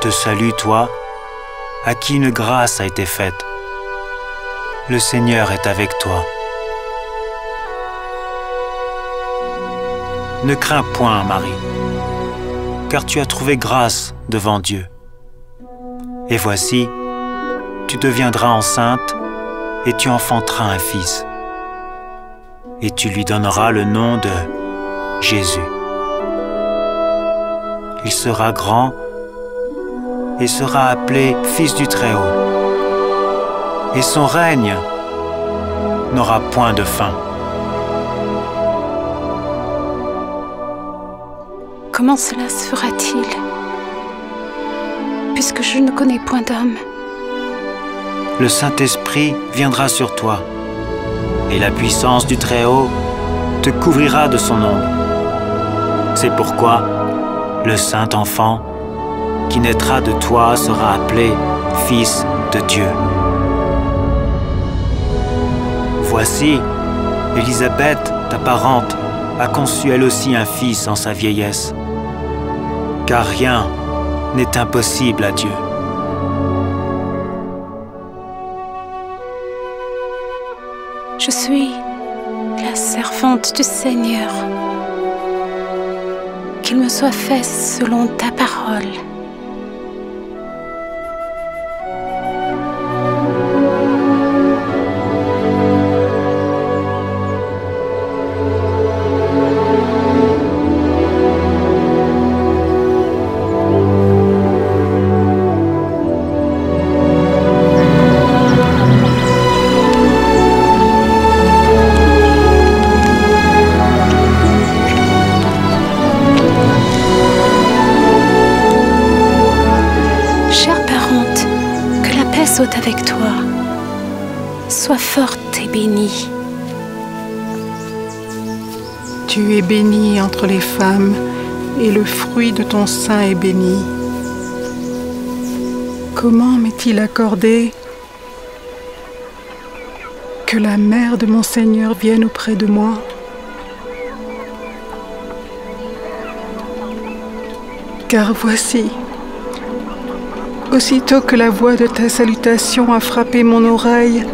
te salue, toi, à qui une grâce a été faite. Le Seigneur est avec toi. Ne crains point, Marie, car tu as trouvé grâce devant Dieu. Et voici, tu deviendras enceinte et tu enfanteras un fils. Et tu lui donneras le nom de Jésus. Il sera grand et sera appelé Fils du Très-Haut. Et son règne n'aura point de fin. Comment cela se fera-t-il, puisque je ne connais point d'homme? Le Saint-Esprit viendra sur toi, et la puissance du Très-Haut te couvrira de son ombre. C'est pourquoi le Saint-Enfant qui naîtra de toi sera appelé Fils de Dieu. Voici, Élisabeth, ta parente, a conçu elle aussi un fils en sa vieillesse. Car rien n'est impossible à Dieu. Je suis la servante du Seigneur. Qu'il me soit fait selon ta parole. Soit avec toi, sois forte et bénie. Tu es bénie entre les femmes, et le fruit de ton sein est béni. Comment m'est-il accordé que la mère de mon Seigneur vienne auprès de moi? Car voici, aussitôt que la voix de ta salutation a frappé mon oreille,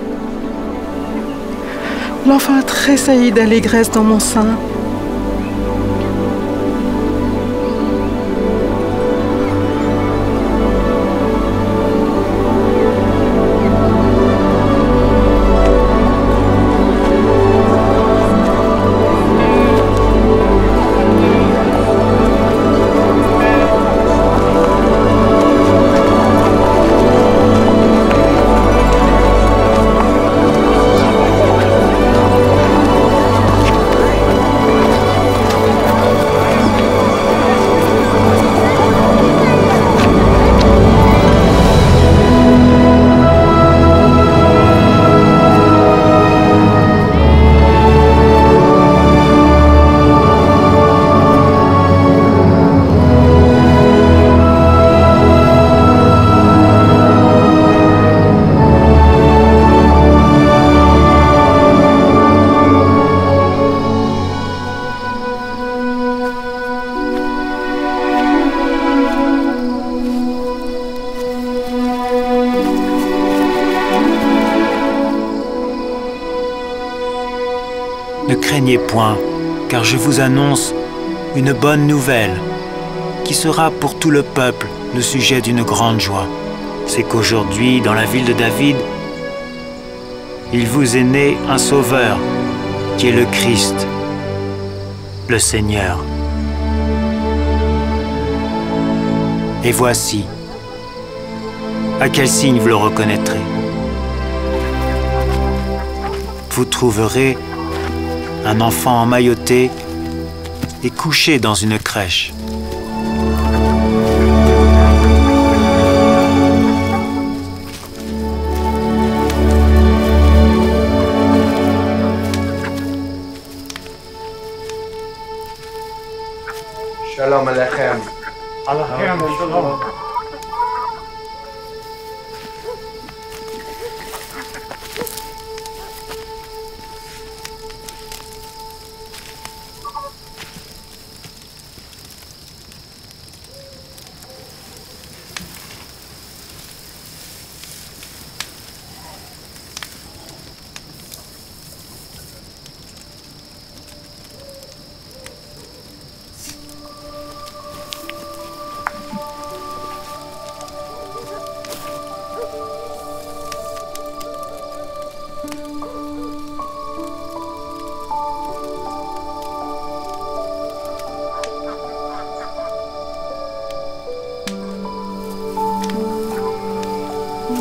l'enfant a tressailli d'allégresse dans mon sein. Ne craignez point, car je vous annonce une bonne nouvelle qui sera pour tout le peuple le sujet d'une grande joie. C'est qu'aujourd'hui, dans la ville de David, il vous est né un sauveur qui est le Christ, le Seigneur. Et voici, à quel signe vous le reconnaîtrez? Vous trouverez un enfant emmailloté et couché dans une crèche. Shalom Aleichem. Aleichem, shalom.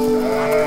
Shalom.